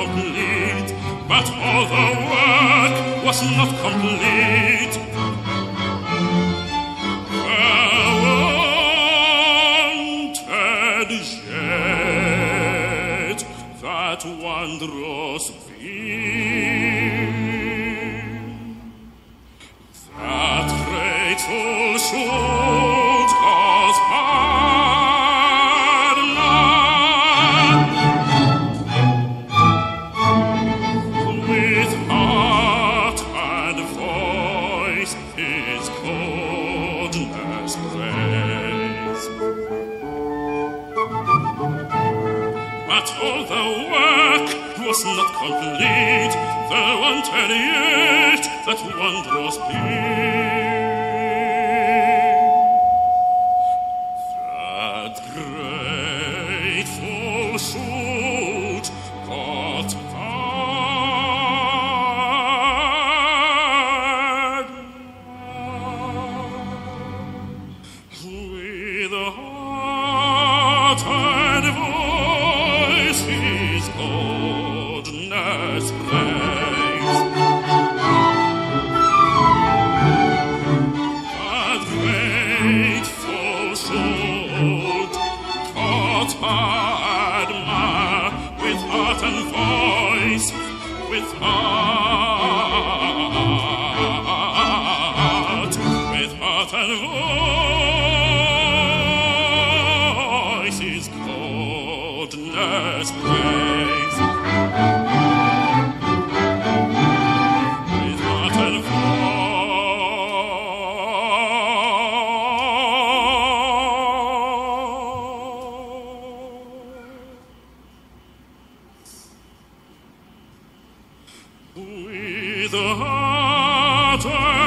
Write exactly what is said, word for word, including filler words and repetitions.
complete, but all the work was not complete. Wanted yet that wondrous beam, that grateful should cause hard not, with heart and voice his coldness praise. But all the work was not complete, there wanted yet that wondrous beam, that grateful shoot got hard with heart and voice his coldness praise. That grateful should taught admire with heart and voice, with heart, with heart and voice his coldness praise. With heart and voice, with heart and